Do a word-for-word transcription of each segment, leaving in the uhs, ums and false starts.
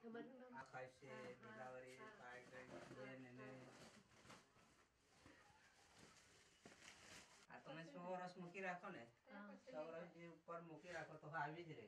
આકાશે દિલાવરી બેન એને આ તમે સો વર્ષ મૂકી રાખો ને સો વર્ષ જે ઉપર મૂકી રાખો તો આવી જ રહે.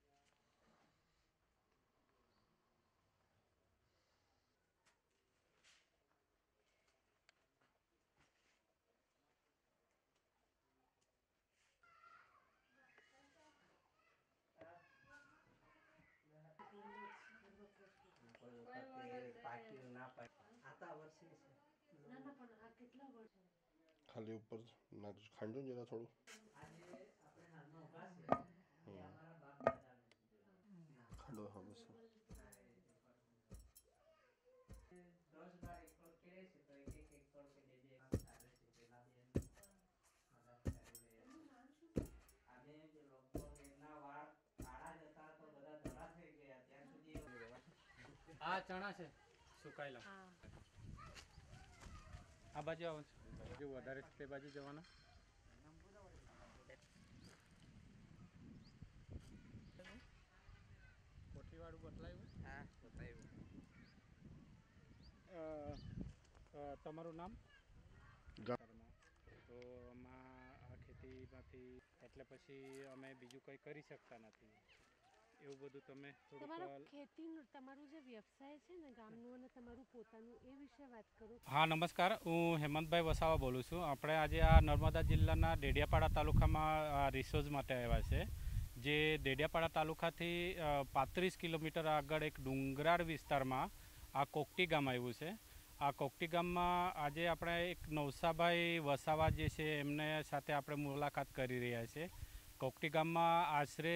खाली ऊपर खांडू जरा थोड़ू खांडो हाँ बस दस बार एकड़ खेड़े છે તો એક એક એકड़ કે જે જે ચાલે છે પેલા બેન મદદ કરી રહ્યા છે. આજે જે લોકો એમના વાળ કાળા જતા તો બધા ધોળા થઈ ગયા ત્યાં સુધી આ ચણા છે સુકાયેલા આ બાજુ આવો બાજુ વધારે તે બાજુ જવાના કોઠીવાળું બદલાયું હા બતાવ્યું. તમારું નામ તો આમાં આ ખેતીમાંથી એટલે પછી અમે બીજું કંઈ કરી શકતા નથી એવું બધું તમે તમારો ખેતીનું તમારું જે વ્યવસાય છે ને ગામનું અને તમારું પોતાનું એ વિશે વાત કરો. હા નમસ્કાર, હું હેમંતભાઈ વસાવા બોલું છું. આપણે આજે આ નર્મદા જિલ્લાના ડેડિયાપાડા તાલુકામાં રિસોર્સ માટે આવ્યા છે. જે ડેડિયાપાડા તાલુકાથી પાંત્રીસ કિલોમીટર આગળ એક ડુંગરાળ વિસ્તારમાં આ કોકટી ગામ આવ્યું છે. આ કોકટી ગામમાં આજે આપણે એક નવસાભાઈ વસાવા જે છે એમને સાથે આપણે મુલાકાત કરી રહ્યા છીએ. કોકટી ગામમાં આશરે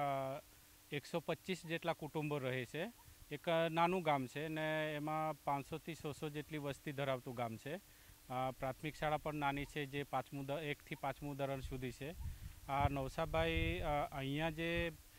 એકસો પચીસ જેટલા કુટુંબો રહે છે. એક નાનું ગામ છે ને એમાં પાંચસોથી છસો જેટલી વસ્તી ધરાવતું ગામ છે. પ્રાથમિક શાળા પણ નાની છે જે પાંચમું એકથી પાંચમું ધોરણ સુધી છે. આ નવસાભાઈ અહીંયા જે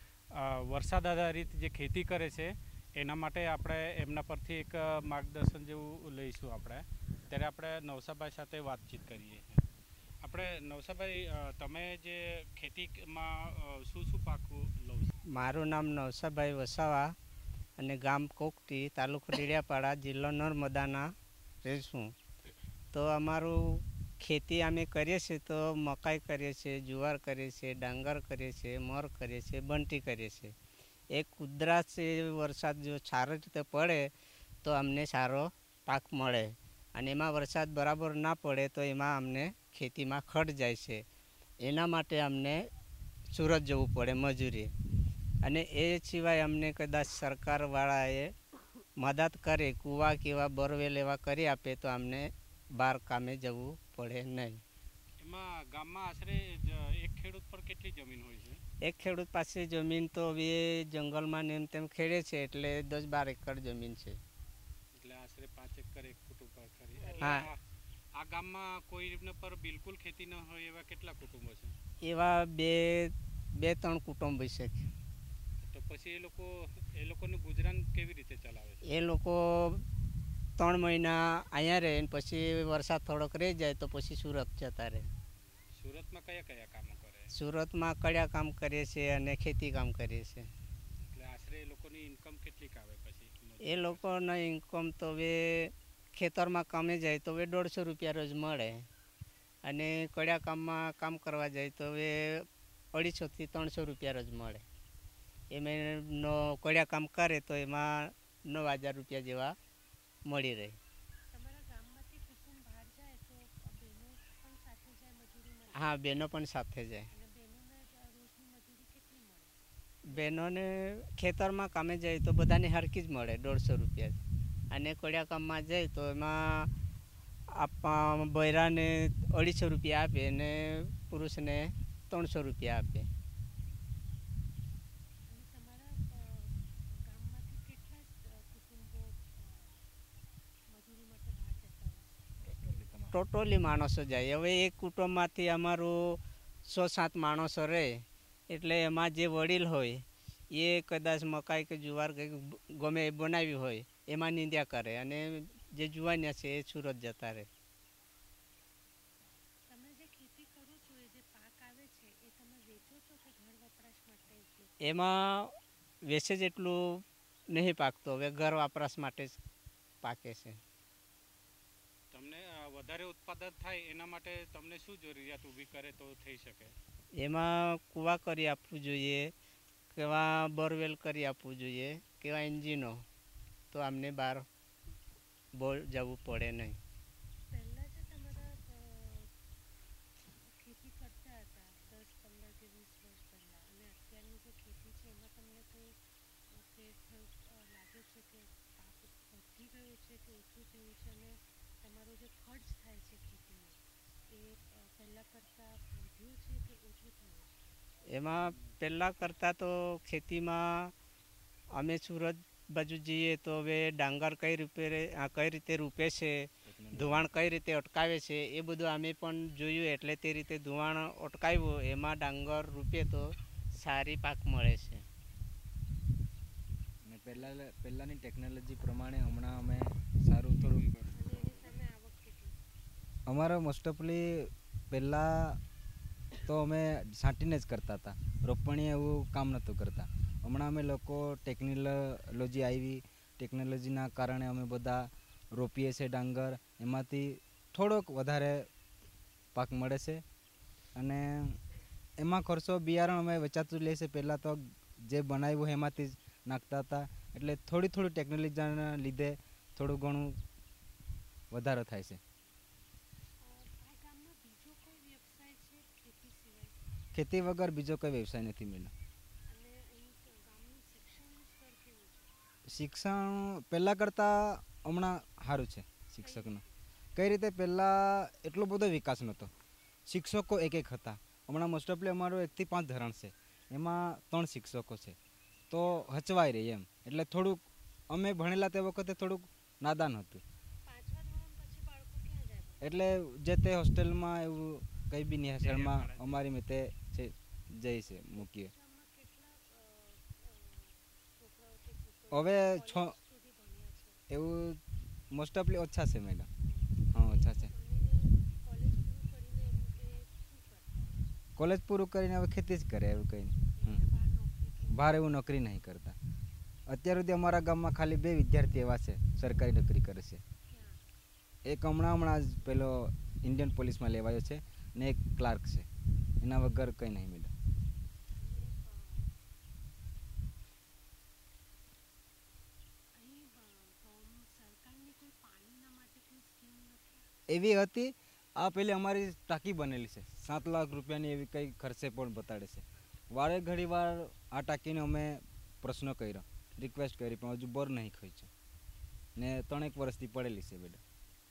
વરસાદ આધારિત જે ખેતી કરે છે એના માટે આપણે એમના પરથી એક માર્ગદર્શન જેવું લઈશું. આપણે ત્યારે આપણે નવસાભાઈ સાથે વાતચીત કરીએ. આપણે નવસાભાઈ તમે જે ખેતીમાં શું શું પાકું લો છો? મારું નામ નવસાભાઈ વસાવા અને ગામ કોકટી તાલુકો ડેડિયાપાડા જિલ્લો નર્મદાના રહીશું. તો અમારું ખેતી અમે કરીએ છીએ તો મકાઈ કરીએ છીએ, જુવાર કરીએ છીએ, ડાંગર કરીએ છીએ, મર કરીએ છીએ, બંટી કરીએ છીએ. એક કુદરત વરસાદ જો સારી રીતે પડે તો અમને સારો પાક મળે અને એમાં વરસાદ બરાબર ના પડે તો એમાં અમને ખેતીમાં ખડ જાય છે. એના માટે અમને સુરત જવું પડે મજૂરી. અને એ સિવાય અમને કદાચ સરકારવાળાએ મદદ કરે, કૂવા કેવા બોરવેલ એવા કરી આપે તો અમને બહાર કામે જવું પડે નહીં. એમાં ગામમાં આશરે એક ખેડૂત પર કેટલી જમીન હોય છે? એક ખેડૂત પાસે જમીન તો હવે જંગલમાં ને એમ તેમ ખેડે છે એટલે દસ બાર એકર જમીન છે. એટલે આશરે પાંચ એકર એક કુટુંબ પર ખરી. હા. આ ગામમાં કોઈ પર બિલકુલ ખેતી ન હોય એવા કેટલા કુટુંબો છે? એવા બે બે ત્રણ કુટુંબ છે. તો પછી એ લોકો એ લોકોનું ગુજરાન કેવી રીતે ચલાવે છે? એ લોકો ત્રણ મહિના અહીંયા રહે ને પછી વરસાદ થોડોક રહી જાય તો પછી સુરત જતા રહે. સુરતમાં કયા કયા કામો કરે? સુરતમાં કડિયા કામ કરીએ છીએ અને ખેતી કામ કરીએ છીએ. એટલે આશરે એ લોકોની ઇન્કમ કેટલી આવે પછી? એ લોકોના ઇન્કમ તો હવે ખેતરમાં કામે જાય તો હવે દોઢસો રૂપિયા રોજ મળે અને કડિયા કામમાં કામ કરવા જાય તો હવે અઢીસોથી ત્રણસો રૂપિયા રોજ મળે. એમાં નો કડિયા કામ કરે તો એમાં નવ હજાર રૂપિયા જેવા મળી રહે. હા, બહેનો પણ સાથે જાય. બહેનોને ખેતરમાં કામે જાય તો બધાને હરકી જ મળે દોઢસો રૂપિયા અને કડિયા કામમાં જાય તો એમાં આપણા બૈરાને અઢીસો રૂપિયા આપે અને પુરુષને ત્રણસો રૂપિયા આપે. ટોટલી માણસો જાય. હવે એક કુટુંબમાંથી અમારું સો સાત માણસો રહે એટલે એમાં જે વડીલ હોય એ કદાચ મકાઈ કે જુવાર કે ગમે એ બનાવી હોય એમાં નિંદ્યા કરે અને જે જુવાનિયા છે એ સુરત જતા રહે. એમાં વેચે જેટલું નહીં પાકતો, હવે ઘર વપરાશ માટે જ પાકે છે. તમને અ, વધારે ઉત્પાદન થાય એના માટે તમને શું જરૂરિયાત ઊભી કરે તો થઈ શકે? એમાં કૂવા કરી આપવું જોઈએ, કેવા બોરવેલ કરી આપવું જોઈએ, કેવા એન્જિનો, તો અમને બહાર બોર જવું પડે નહીં. પહેલા જે તમારા અ, ખેતી કરતા હતા દસ પંદર કે વીસ વર્ષ પહેલા અને અત્યારની જે ખેતી છે એમાં તમને કંઈ અ, ફેર થયું અ, લાગે છે કે પાક વધી ગયો છે કે ઓછું થયું છે અને તમારો જે ખર્ચ થાય છે ખેતીનો એ અ, પહેલા કરતાં વધ્યો છે કે ઓછો થયો છે? એમાં પહેલાં કરતાં તો ખેતીમાં અમે સુરત બાજુ જઈએ તો હવે ડાંગર કઈ રૂપે આ કઈ રીતે રૂપે છે, ધોવાણ કઈ રીતે અટકાવે છે, એ બધું અમે પણ જોયું. એટલે તે રીતે ધોવાણ અટકાવ્યું, એમાં ડાંગર રૂપે તો સારી પાક મળે છે. અને પહેલાં પહેલાંની ટેકનોલોજી પ્રમાણે હમણાં અમે સારું થોડું અને એની સામે આવક કેટલી? અમારો મોસ્ટ ઓફલી પહેલાં તો અમે છાંટીને જ કરતા હતા, રોપણી એવું કામ નહોતું કરતા. હમણાં અમે લોકો ટેકનોલોજી આવી, ટેકનોલોજીના કારણે અમે બધા રોપીએ છીએ ડાંગર, એમાંથી થોડોક વધારે પાક મળે છે. અને એમાં ખર્ચો બિયારણ અમે વેચાતું લે છે, પહેલાં તો જે બનાવ્યું એમાંથી જ નાખતા હતા. એટલે થોડી થોડી ટેકનોલોજીના લીધે થોડું ઘણું વધારો થાય છે. આ ગામમાં બીજો કોઈ વ્યવસાય છે ખેતી સિવાય? ખેતી વગર બીજો કોઈ વ્યવસાય નથી મળ્યો. અને અહીં ક- ગામનું શિક્ષણનું સ્તર કેવું છે? શિક્ષણ પહેલાં કરતાં હમણાં સારું છે. શિક્ષકનું કઈ રીતે પહેલાં એટલો બધો વિકાસ નહોતો, શિક્ષકો એક એક હતા. હમણાં મોસ્ટ ઓફલી અમારું એકથી પાંચ ધોરણ છે, એમાં ત્રણ શિક્ષકો છે, તો હચવાઈ રહી એમ. એટલે થોડુંક અમે ભણેલા તે વખતે થોડુંક નાદાન હતું, પાંચમા ધોરણ પછી બાળકો ક્યાં જાય ભણવા? એટલે જે તે હોસ્ટેલમાં એવું કંઈ બી નહીં, હોસ્ટેલમાં અમારી મેં છે જઈ છે મૂકીએ. ગામમાં કેટલા અ, અ, છોકરાઓ કે છોકરીઓ હવે કોલેજ છ સુધી ભણ્યા છે? એવું મોસ્ટ ઓફલી ઓછા છે મેડમ. હા, ઓછા છે. અને કોલેજ પૂરું કરીને એમ એ શું કરતા હોય છે? કોલેજ પૂરું કરીને હવે ખેતી જ કરે, એવું કંઈ નહીં. એને બહાર નોકરી કે બહાર એવું નોકરી નહીં કરતા. અત્યાર સુધી અમારા ગામમાં ખાલી બે વિદ્યાર્થી એવા છે સરકારી નોકરી કરે છે. ક્યાં? એક હમણાં હમણાં જ પેલો ઇન્ડિયન પોલીસમાં લેવાયો છે ને એક ક્લાર્ક છે. એના વગર કંઈ નહીં મેડમ. અને અ, અહીં અ, ગવર્મ- સરકારની કોઈ પાણીના માટે કોઈ સ્કીમ નથી? એવી હતી, આ પેલી અમારી ટાંકી બનેલી છે, સાત લાખ રૂપિયાની એવી કંઈ ખર્ચે પણ બતાડે છે. વારે ઘડી વાર આ ટાંકીને અમે પ્રશ્ન કર્યો, રિક્વેસ્ટ કરી, પણ હજુ બોર નહીં ખોઈશું ને ત્રણેક વર્ષથી પડેલી છે મેડમ.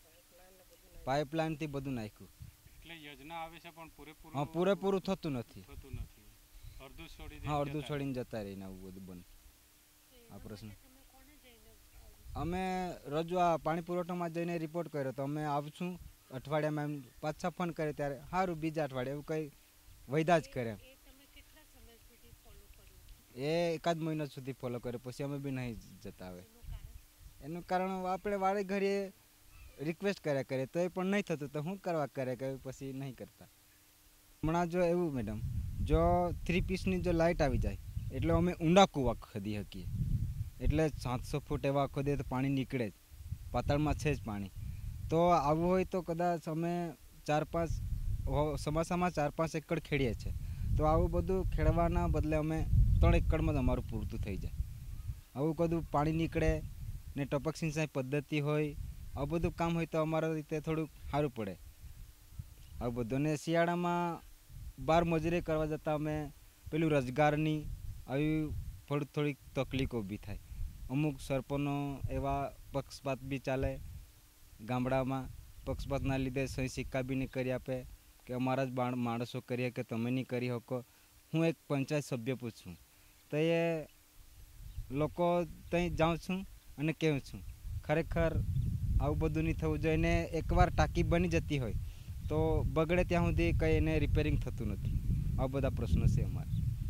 પાઇપલાઇનથી બધું નાખ્યું. એટલે યોજના આવે છે પણ પૂરેપૂરું હા, પૂરેપૂરું થતું નથી. થતું નથી. અડધું છોડી દઈને હા, અડધું જતા છોડીને જતા રહીને આવું બધું બને. તો આ એના પ્રશ્ન માટે તમે કોને જઈને અ, અમે રજૂઆત પાણી પુરવઠામાં જઈને રિપોર્ટ કર્યો તો અમે આવશું અઠવાડિયામાં, એમ પાછા ફોન કરે ત્યારે સારું બીજા અઠવાડિયે, એવું કંઈ વૈધા જ કરે. એ તમે કેટલા સમય સુધી ફોલો કર્યું? એ એકાદ મહિના સુધી ફોલો કર્યો, પછી અમે બી નહીં જતા. આવે એનું કારણ? એનું કારણ આપણે વારે ઘડીએ રિક્વેસ્ટ કર્યા કરીએ તો એ પણ નહીં થતું, તો શું કરવા કરે કે પછી નહીં કરતા. હમણાં જો એવું મેડમ, જો થ્રી પીસની જો લાઇટ આવી જાય એટલે અમે ઊંડા કૂવા ખોદી શકીએ. એટલે સાતસો ફૂટ એવા ખોદીએ તો પાણી નીકળે જ, પાતાળમાં છે જ પાણી. તો આવું હોય તો કદાચ અમે ચાર પાંચ ચોમાસામાં ચાર પાંચ એકડ ખેડીએ છીએ, તો આવું બધું ખેડવાના બદલે અમે ત્રણ એકડમાં જ અમારું પૂરતું થઈ જાય. આવું બધું પાણી નીકળે ને ટપક સિંચાઈ પદ્ધતિ હોય, આવું બધું કામ હોય તો અમારા રીતે થોડુંક સારું પડે. આવું બધું ને શિયાળામાં બાર મજૂરી કરવા જતાં અમે પેલું રોજગારની આવી થોડી થોડીક તકલીફો ઊભી થાય. અમુક સરપંચનો એવા પક્ષપાત બી ચાલે ગામડામાં, પક્ષપાતના લીધે સહી સિક્કા બી નહીં કરી આપે કે અમારા જ બાણ માણસો કરીએ કે તમે નહીં કરી શકો. હું એક પંચાયત સભ્ય પૂછું તો એ લોકો ત્યાં જાઉં છું અને કહું છું, ખરેખર આવું બધું નહીં થવું જોઈએ. ને એકવાર ટાંકી બની જતી હોય તો બગડે ત્યાં સુધી કંઈ એને રિપેરિંગ થતું નથી. આવા બધા પ્રશ્નો છે અમારે.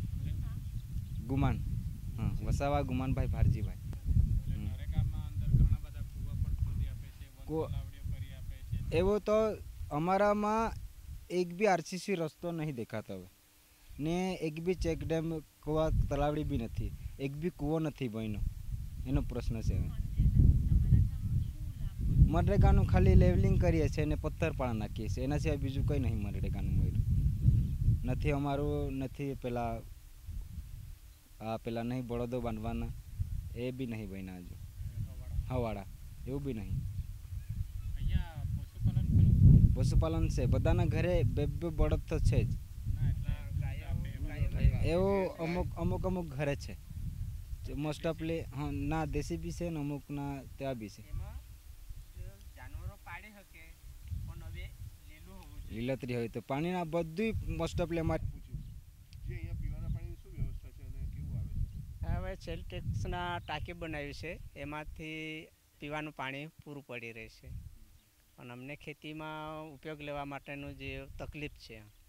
ગુમાન, હા, વસાવા ગુમાનભાઈ ભારજીભાઈ. એટલે નરેગામાં અંદર ઘણા બધા કૂવા પણ ખોદી આપે છે, વન કૂવા- તલાવડીઓ કરી આપે છે. એવો તો અમારામાં એક બી આરસીસી રસ્તો નહીં દેખાતો હવે, ને એક બી ચેક ડેમ કૂવા તલાવડી બી નથી, એક બી કૂવો નથી બન્યો. એનો પ્રશ્ન છે હવે મનરેગાથી તમારા ગામમાં શું લાભ મળે? મનરેગાનું ખાલી લેવલિંગ કરીએ છીએ અને પથ્થર પાડા નાખીએ છીએ, એના સિવાય બીજું કંઈ નહીં મનરેગાનું મળ્યું નથી. અમારું નથી પેલા આ પેલા નહીં બળદો બાંધવાના એ બી નહીં બન્યા હજુ, હવાડા એવું બી નહીં. અહીંયા પશુપાલન ખરું? પશુપાલન છે, બધાના ઘરે બે બે બળદ તો છે જ. ના એટલે એવું અમુક અમુક અમુક ઘરે છે મોસ્ટ ઓફલી. હા ના દેશી બી છે ને અમુકના ત્યાં બી છે. એમાં જાનવરો પાડી શકે પણ હવે લીલું હોવું જોઈએ. લીલોતરી હોય તો પાણીના બધું મોસ્ટ ઓફલી અમારે જે અહીંયા પીવાના પાણીની શું વ્યવસ્થા છે અને કેવું આવે છે? હવે સેલ્ટેક્સના ટાંકી બનાવી છે, એમાંથી પીવાનું પાણી પૂરું પડી રહેશે. પણ અમને ખેતીમાં ઉપયોગ લેવા માટેનું જે તકલીફ છે